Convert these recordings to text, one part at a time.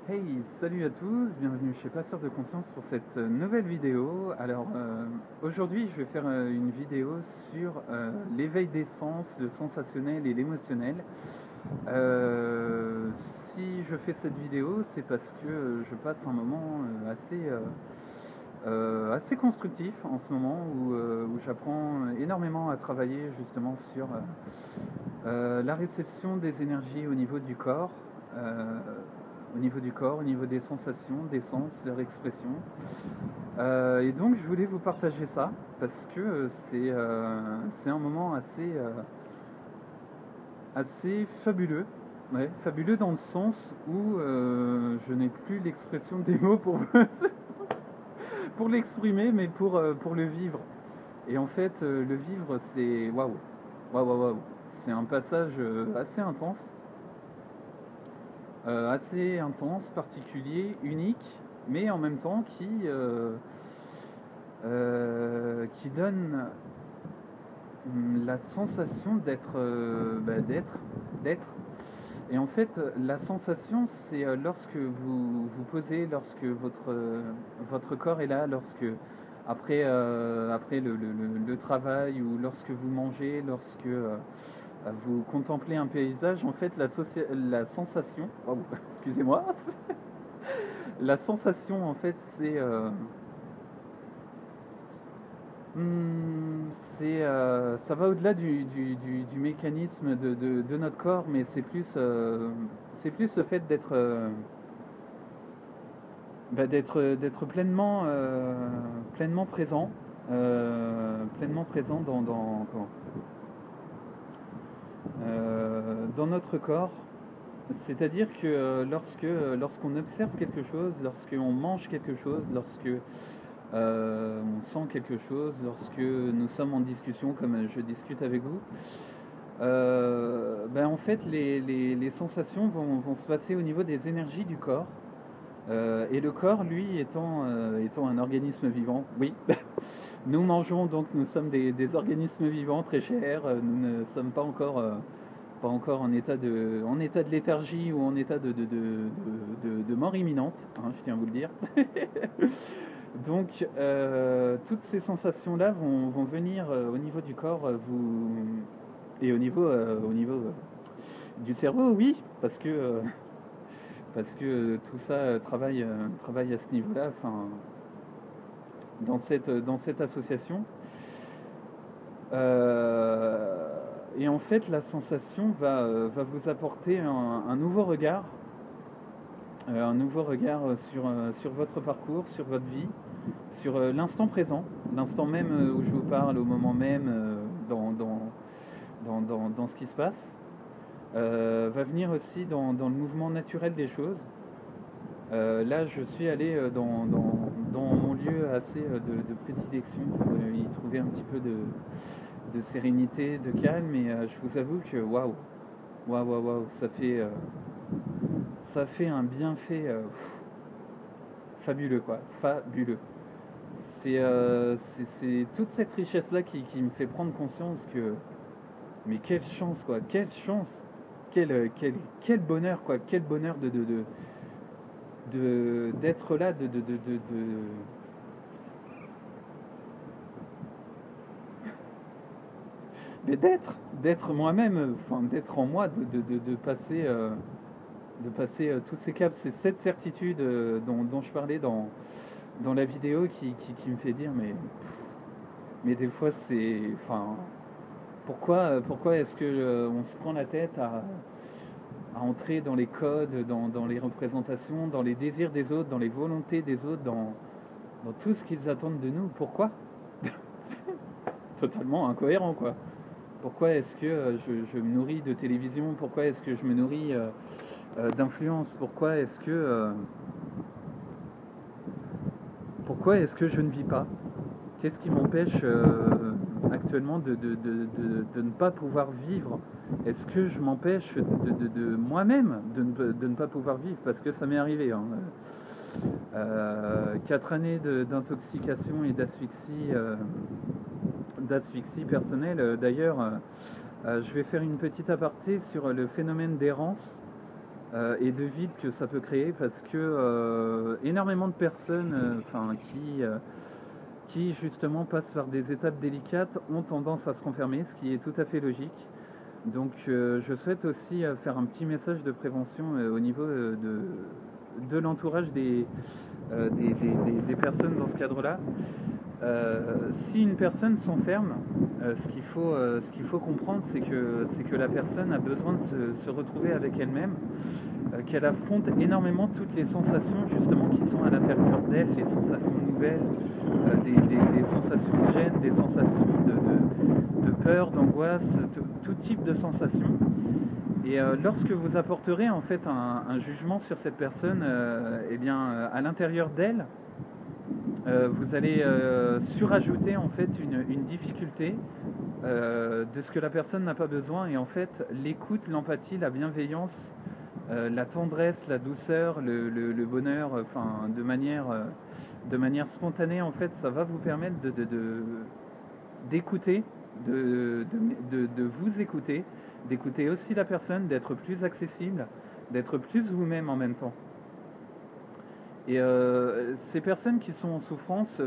Hey, salut à tous, bienvenue chez Passeur de Conscience pour cette nouvelle vidéo. Alors aujourd'hui je vais faire une vidéo sur l'éveil des sens, le sensationnel et l'émotionnel. Si je fais cette vidéo, c'est parce que je passe un moment assez constructif en ce moment où j'apprends énormément à travailler justement sur la réception des énergies au niveau du corps. Au niveau des sensations, des sens, leur expression. Et donc je voulais vous partager ça parce que c'est un moment assez fabuleux. Ouais, fabuleux dans le sens où je n'ai plus l'expression des mots pour l'exprimer, mais pour le vivre. Et en fait, le vivre, c'est waouh, waouh, waouh, waouh. C'est un passage assez intense, particulier, unique, mais en même temps qui donne la sensation d'être. Et en fait, la sensation, c'est lorsque vous posez, lorsque votre corps est là, lorsque après le travail ou lorsque vous mangez, lorsque vous contemplez un paysage, en fait, la sensation, oh, excusez-moi, la sensation, en fait, hmm, ça va au-delà du mécanisme de notre corps, mais c'est plus le fait d'être pleinement présent, dans notre corps. C'est-à-dire que lorsqu'on observe quelque chose, lorsqu'on mange quelque chose, lorsque on sent quelque chose, lorsque nous sommes en discussion, comme je discute avec vous, en fait, les sensations vont se passer au niveau des énergies du corps. Et le corps, lui, étant un organisme vivant, oui, nous mangeons, donc nous sommes des organismes vivants très chers, nous ne sommes pas encore en état de léthargie ou en état de mort imminente, hein, je tiens à vous le dire. Donc, toutes ces sensations-là vont venir au niveau du corps et au niveau du cerveau, oui, parce que tout ça travaille à ce niveau-là, enfin, dans cette association. Et en fait, la sensation va vous apporter un nouveau regard, sur votre parcours, sur votre vie, sur l'instant présent, l'instant même où je vous parle, au moment même, dans ce qui se passe. Va venir aussi dans le mouvement naturel des choses. Là, je suis allé dans mon lieu assez de prédilection pour y trouver un petit peu de sérénité, de calme, et je vous avoue que waouh, waouh, waouh, waouh, ça fait un bienfait fabuleux, quoi, fabuleux. C'est toute cette richesse-là qui me fait prendre conscience que, mais quelle chance, quoi, quelle chance, quel bonheur, quoi, quel bonheur d'être là, mais d'être moi-même, enfin d'être en moi, de passer tous ces caps. C'est cette certitude dont je parlais dans la vidéo qui me fait dire, mais des fois enfin, pourquoi est-ce que on se prend la tête à entrer dans les codes, dans les représentations, dans les désirs des autres, dans les volontés des autres, dans tout ce qu'ils attendent de nous? Pourquoi? Totalement incohérent, quoi. Pourquoi est-ce que je me nourris de télévision? Pourquoi est-ce que je me nourris d'influence? Pourquoi est-ce que je ne vis pas? Qu'est-ce qui m'empêche actuellement de ne pas pouvoir vivre? Est-ce que je m'empêche de moi-même de ne pas pouvoir vivre? Parce que ça m'est arrivé, hein. 4 années d'intoxication et d'asphyxie personnelle. D'ailleurs, je vais faire une petite aparté sur le phénomène d'errance. et de vide que ça peut créer, parce que énormément de personnes qui justement passent par des étapes délicates ont tendance à se renfermer, ce qui est tout à fait logique. Donc je souhaite aussi faire un petit message de prévention au niveau de l'entourage des personnes dans ce cadre-là. Si une personne s'enferme, ce qu'il faut comprendre, c'est que la personne a besoin de se retrouver avec elle-même, qu'elle affronte énormément toutes les sensations justement qui sont à l'intérieur d'elle, les sensations nouvelles, des sensations de gêne, des sensations de peur, d'angoisse, tout type de sensations. Et lorsque vous apporterez en fait un jugement sur cette personne, eh bien à l'intérieur d'elle, vous allez surajouter en fait une difficulté de ce que la personne n'a pas besoin, et en fait l'écoute, l'empathie, la bienveillance, la tendresse, la douceur, le bonheur, de manière spontanée, en fait, ça va vous permettre d'écouter, de vous écouter, d'écouter aussi la personne, d'être plus accessible, d'être plus vous-même en même temps. Et ces personnes qui sont en souffrance,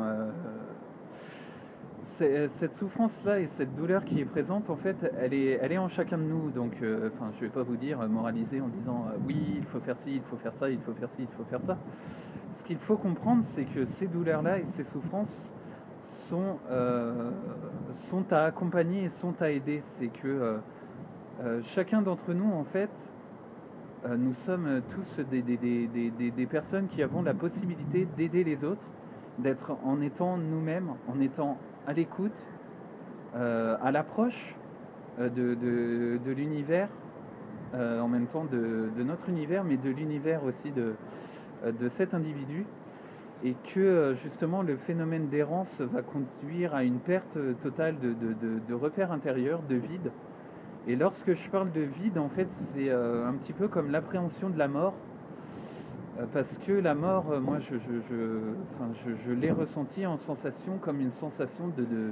cette souffrance-là et cette douleur qui est présente, en fait, elle est en chacun de nous. Donc, je ne vais pas vous dire moraliser en disant oui, il faut faire ci, il faut faire ça, il faut faire ci, il faut faire ça. Ce qu'il faut comprendre, c'est que ces douleurs-là et ces souffrances sont à accompagner et sont à aider. C'est que chacun d'entre nous, en fait, nous sommes tous des personnes qui avons la possibilité d'aider les autres, d'être en étant nous-mêmes, en étant à l'écoute, à l'approche de l'univers, en même temps de notre univers, mais de l'univers aussi de cet individu, et que justement le phénomène d'errance va conduire à une perte totale de repères intérieurs, de vide. Et lorsque je parle de vide, en fait, c'est un petit peu comme l'appréhension de la mort, parce que la mort, moi, je l'ai ressenti en sensation comme une sensation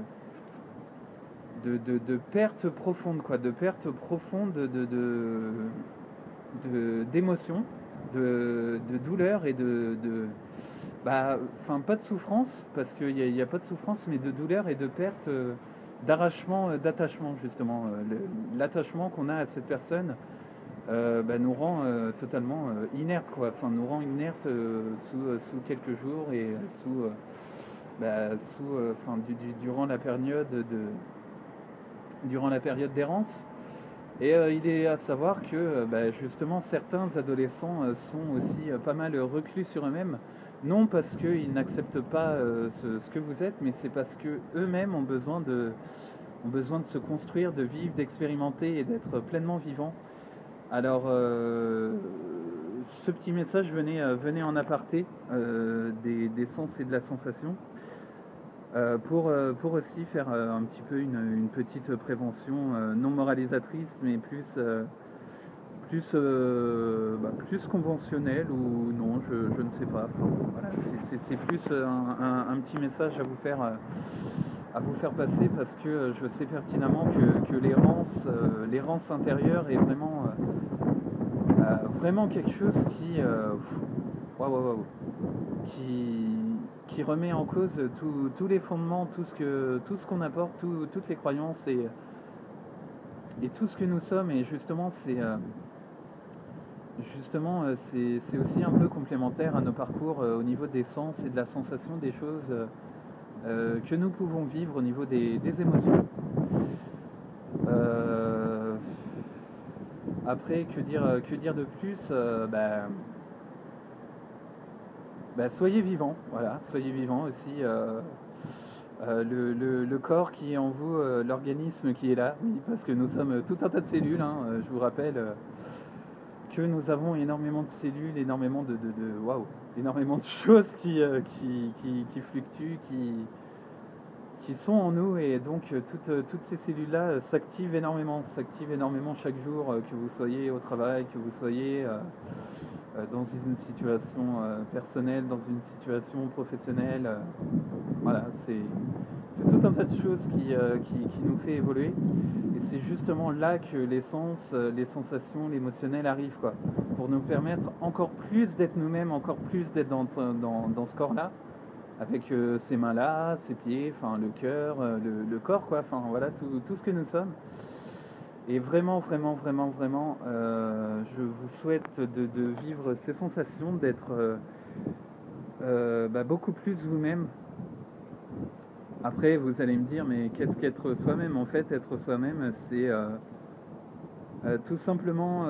de perte profonde, quoi, de perte profonde d'émotion, de douleur et pas de souffrance, parce qu'il n'y a pas de souffrance, mais de douleur et de perte, d'arrachement, d'attachement, justement. L'attachement qu'on a à cette personne nous rend totalement inerte, quoi. Enfin, nous rend inerte sous quelques jours, et durant la période d'errance. Et il est à savoir que justement certains adolescents sont aussi pas mal reclus sur eux-mêmes, non parce qu'ils n'acceptent pas ce que vous êtes, mais c'est parce qu'eux-mêmes ont besoin de se construire, de vivre, d'expérimenter et d'être pleinement vivants. Alors ce petit message venait en aparté des sens et de la sensation, pour aussi faire un petit peu une petite prévention non moralisatrice, mais plus conventionnelle, ou non, je ne sais pas. Enfin, voilà, c'est plus un petit message à vous faire passer, parce que je sais pertinemment que l'errance intérieure est vraiment quelque chose qui remet en cause tous les fondements, tout ce qu'on apporte, toutes les croyances et tout ce que nous sommes. Et justement, c'est aussi un peu complémentaire à nos parcours au niveau des sens et de la sensation des choses que nous pouvons vivre au niveau des émotions. Après, que dire de plus, soyez vivants, voilà, soyez vivants aussi. Le corps qui est en vous, l'organisme qui est là, oui, parce que nous sommes tout un tas de cellules, hein, je vous rappelle que nous avons énormément de cellules, énormément énormément de choses qui fluctuent, qui sont en nous, et donc toutes ces cellules-là s'activent énormément chaque jour, que vous soyez au travail, que vous soyez dans une situation personnelle, dans une situation professionnelle. Voilà, c'est tout un tas de choses qui nous fait évoluer. Et c'est justement là que l'essence, les sensations, l'émotionnel arrivent, quoi. Pour nous permettre encore plus d'être nous-mêmes, encore plus d'être dans ce corps-là, avec ces mains-là, ces pieds, enfin le cœur, le corps, quoi. Enfin voilà, tout ce que nous sommes. Et vraiment, vraiment, vraiment, vraiment, je vous souhaite de vivre ces sensations, d'être beaucoup plus vous-même. Après, vous allez me dire, mais qu'est-ce qu'être soi-même? En fait, être soi-même, c'est tout simplement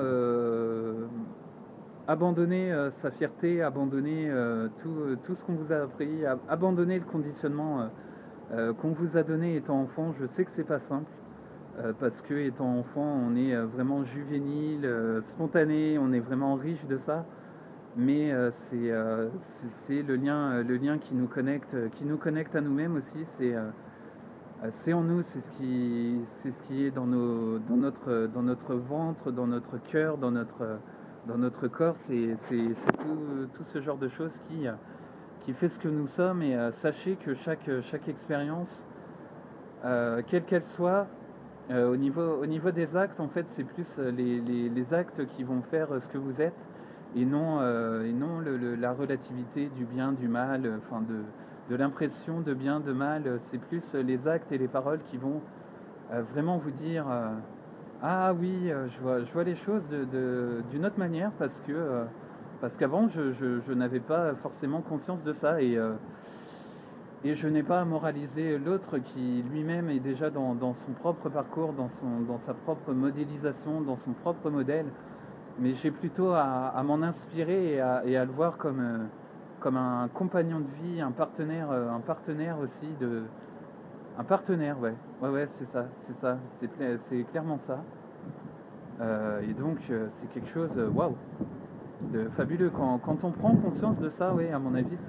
abandonner sa fierté, abandonner tout ce qu'on vous a appris, abandonner le conditionnement qu'on vous a donné étant enfant. Je sais que c'est pas simple. Parce que étant enfant, on est vraiment juvénile, spontané, on est vraiment riche de ça. Mais c'est le lien qui nous connecte à nous-mêmes aussi. C'est en nous, c'est ce qui est dans notre ventre, dans notre cœur, dans notre corps. C'est tout ce genre de choses qui fait ce que nous sommes. Et sachez que chaque expérience, quelle qu'elle soit, au niveau des actes, en fait, c'est plus les actes qui vont faire ce que vous êtes et non la relativité du bien, du mal, enfin de l'impression de bien, de mal. C'est plus les actes et les paroles qui vont vraiment vous dire ah oui, je vois les choses d'une autre manière parce qu'avant je n'avais pas forcément conscience de ça et je n'ai pas à moraliser l'autre qui lui-même est déjà dans son propre parcours, dans sa propre modélisation, dans son propre modèle. Mais j'ai plutôt à m'en inspirer et à le voir comme un compagnon de vie, un partenaire aussi un partenaire, ouais. Ouais, c'est clairement ça. Et donc, c'est quelque chose, waouh, de fabuleux. Quand on prend conscience de ça, ouais, à mon avis,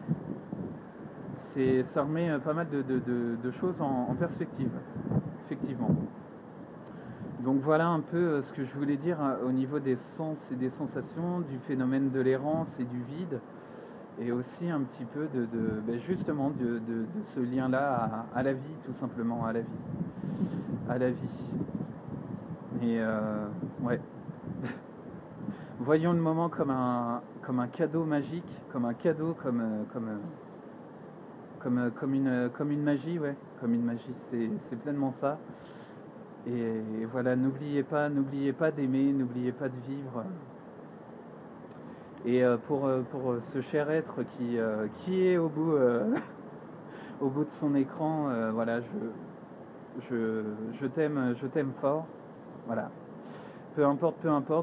ça remet pas mal de choses en perspective, effectivement. Donc voilà un peu ce que je voulais dire au niveau des sens et des sensations, du phénomène de l'errance et du vide, et aussi un petit peu justement de ce lien-là à la vie, tout simplement, à la vie. À la vie. Et ouais. Voyons le moment comme un cadeau magique, comme un cadeau, comme une magie, ouais, comme une magie, c'est pleinement ça. Et voilà, n'oubliez pas d'aimer, n'oubliez pas de vivre. Et pour ce cher être qui est au bout, au bout de son écran, voilà, je t'aime fort, voilà. Peu importe,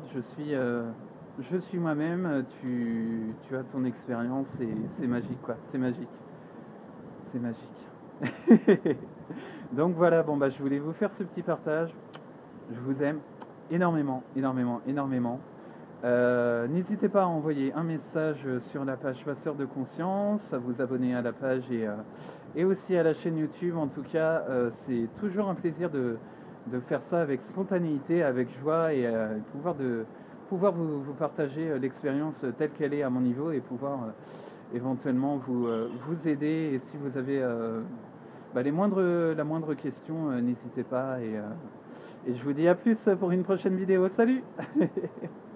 je suis moi-même, tu as ton expérience et c'est magique, quoi, c'est magique. C'est magique. Donc voilà, bon bah je voulais vous faire ce petit partage. Je vous aime énormément, énormément, énormément. N'hésitez pas à envoyer un message sur la page Passeur de Conscience, à vous abonner à la page et aussi à la chaîne YouTube. En tout cas, c'est toujours un plaisir de faire ça avec spontanéité, avec joie et pouvoir vous partager l'expérience telle qu'elle est à mon niveau et pouvoir éventuellement vous aider. Et si vous avez la moindre question, n'hésitez pas. Et je vous dis à plus pour une prochaine vidéo. Salut